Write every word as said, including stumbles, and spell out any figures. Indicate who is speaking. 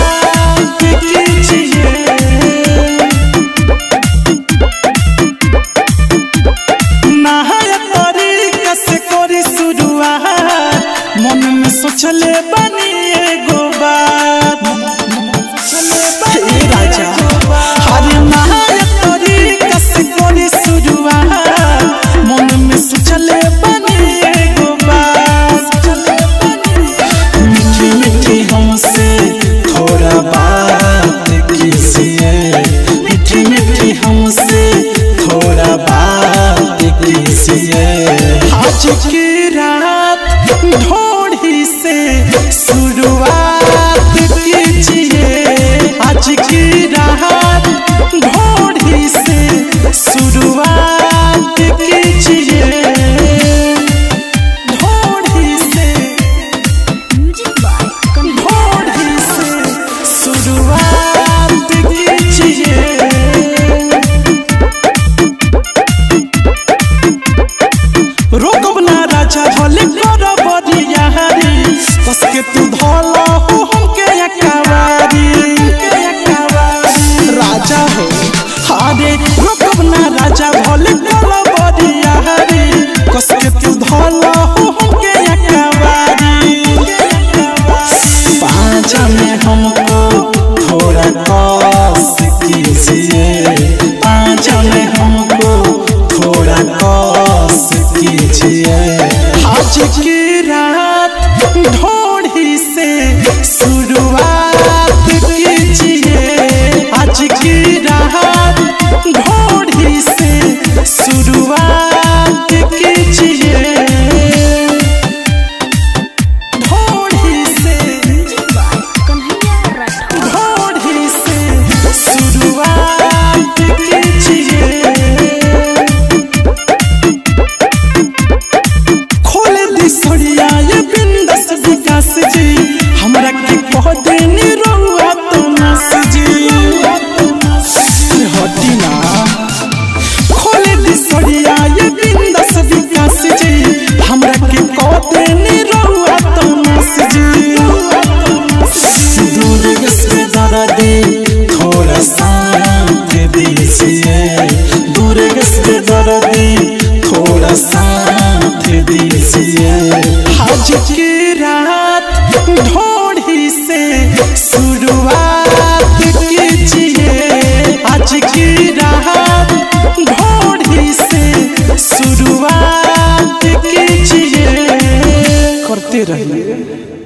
Speaker 1: कीजिए। नहाया तरीका से करी शुरुआत, मन में सोचले बनी एगो बात। हे राजा हरे नहाया तरीका से करी शुरुआत, मन में सोचले बनी एगो बात। मीठी मीठी हमसे थोड़ा बात कीजिए, मीठी मीठी हमसे थोड़ा बात कीजिए। आज की रात ढोढ़ी से शुरुआत कीजिए, आज की रात ढोढ़ी से शुरुआत कीजिए। ढोढ़ी से ढोढ़ी से शुरुआत कीजिए। रोकब ना राजा भले कर बरिया हरी, बस के तू धोला हो हमके अकावारी। राजा हो हारे रोकब ना राजा भले कर बरिया हरी, बस के तू धोला हो हमके अकावारी। पाँचा में हमको थोड़ा कस कीजिए, पाँचा में हमको थोड़ा कस कीजिए। आज की रात ढोढ़ी से शुरुआत कीजिए, आज की रात ढोढ़ी से शुरुआत कीजिए। ढोढ़ी से ढोढ़ी से शुरुआत कीजिए। सड़िया ये बिंदस विकास जी, हमरा के कह देनी रहुआ तो नस जी। हटी ना खोले दी सड़िया ये बिंदस विकास जी, हमरा के कह देनी रहुआ तो नस जी। दूर गस्ते दादा दे थोड़ा साथ दीजिए, दूर गस्ते दादा दे थोड़ा साथ दीजिए। आज की रात ढोढ़ी से शुरुआत कीजिए, आज की रात ढोढ़ी से शुरुआत कीजिए। करते रहिए।